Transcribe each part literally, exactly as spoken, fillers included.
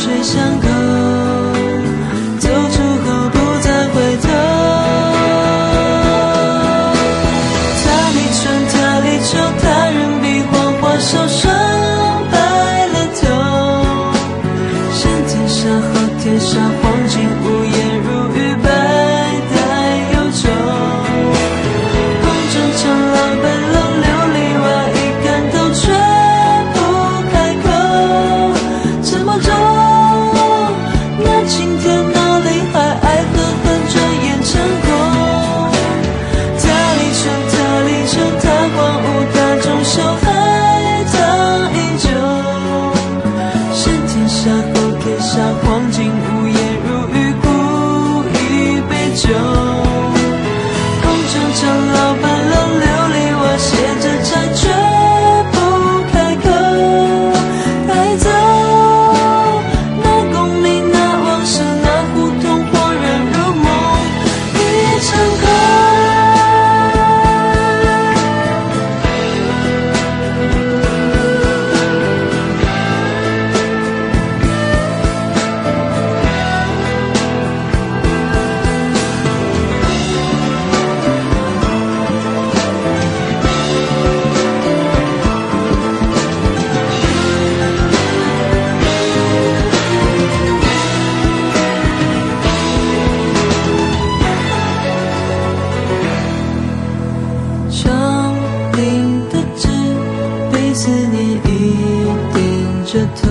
水相扣，走出后不再回头。他离春，他离秋，他人比黄花瘦，霜白了头。先天下后天下，黄金无言如玉，白带忧愁。红尘长老奔楼琉璃瓦，一竿头却不开口。沉默中，那晴天哪里还爱恨恨转眼成空。他离春，他离秋，他荒芜，他终究海棠依旧。先天下后天下，黄金无言如玉，故一杯酒。红尘长老半楼琉璃瓦，写着债却不开口。带走那功名，那往事，那胡同，恍然如梦一场空。窗棂的纸被思念一顶着头，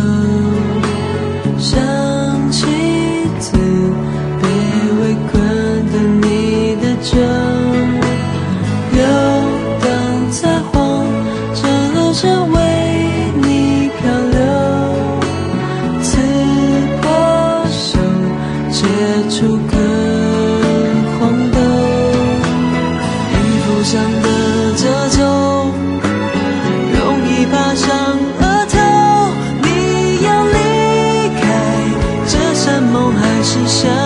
想起自卑微困的你的酒，游荡在荒着着为你漂流，刺破手结出个黄豆，衣服上的褶皱容易爬上额头。你要离开这山盟，还是想